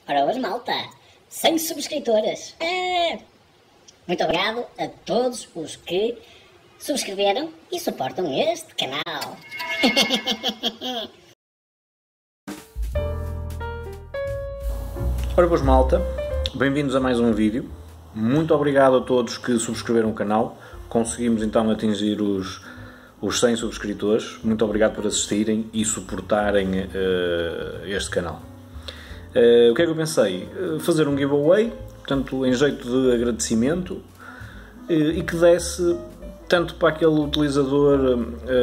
Ora hoje, malta, 100 subscritores. Muito obrigado a todos os que subscreveram e suportam este canal. Ora boas, malta, bem-vindos a mais um vídeo. Muito obrigado a todos que subscreveram o canal. Conseguimos então atingir os 100 subscritores. Muito obrigado por assistirem e suportarem este canal. O que é que eu pensei? Fazer um giveaway, portanto, em jeito de agradecimento, e que desse tanto para aquele utilizador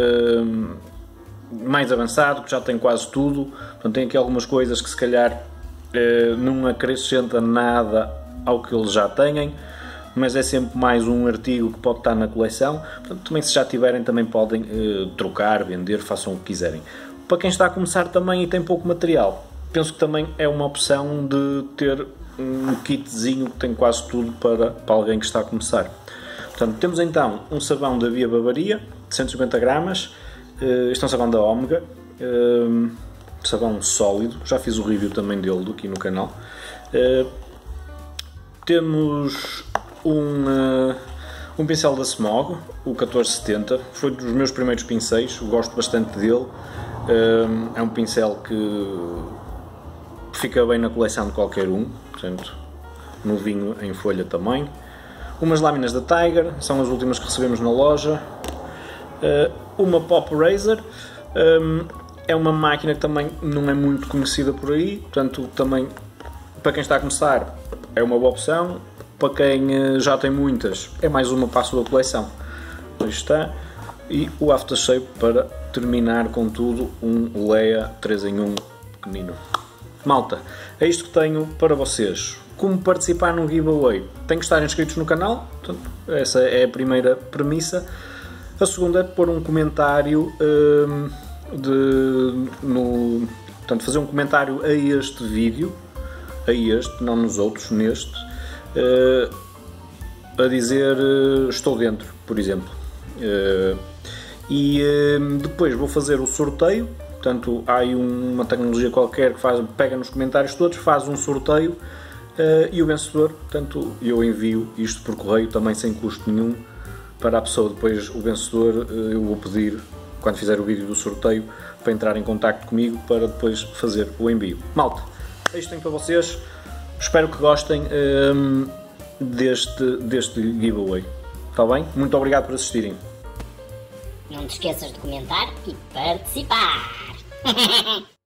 mais avançado, que já tem quase tudo, portanto, tem aqui algumas coisas que se calhar não acrescenta nada ao que eles já têm, mas é sempre mais um artigo que pode estar na coleção. Portanto, também, se já tiverem, também podem trocar, vender, façam o que quiserem. Para quem está a começar também e tem pouco material, penso que também é uma opção de ter um kitzinho que tem quase tudo para alguém que está a começar. Portanto, temos então um sabão da Via Bavaria, de 150 gramas, este é um sabão da Omega, sabão sólido, já fiz o review também dele aqui no canal. Temos um pincel da Smog, o 1470, foi dos meus primeiros pincéis, gosto bastante dele, é um pincel que fica bem na coleção de qualquer um, portanto, novinho em folha também. Umas lâminas da Tiger, são as últimas que recebemos na loja. Uma Pop Razor, é uma máquina que também não é muito conhecida por aí, portanto, também para quem está a começar é uma boa opção. Para quem já tem muitas, é mais uma para a sua coleção. Aí está. E o aftershave para terminar com tudo, um Lea 3 em 1 pequenino. Malta, é isto que tenho para vocês. Como participar no giveaway? Tem que estar inscritos no canal, portanto, essa é a primeira premissa. A segunda é pôr um comentário, portanto, fazer um comentário a este vídeo, a este, não nos outros, neste, a dizer estou dentro, por exemplo. Depois vou fazer o sorteio. Portanto, há aí uma tecnologia qualquer que pega nos comentários todos, faz um sorteio e o vencedor, portanto, eu envio isto por correio também sem custo nenhum para a pessoa. Depois, o vencedor, eu vou pedir, quando fizer o vídeo do sorteio, para entrar em contacto comigo para depois fazer o envio. Malta, isto tem para vocês. Espero que gostem deste giveaway. Está bem? Muito obrigado por assistirem. Não te esqueças de comentar e participar.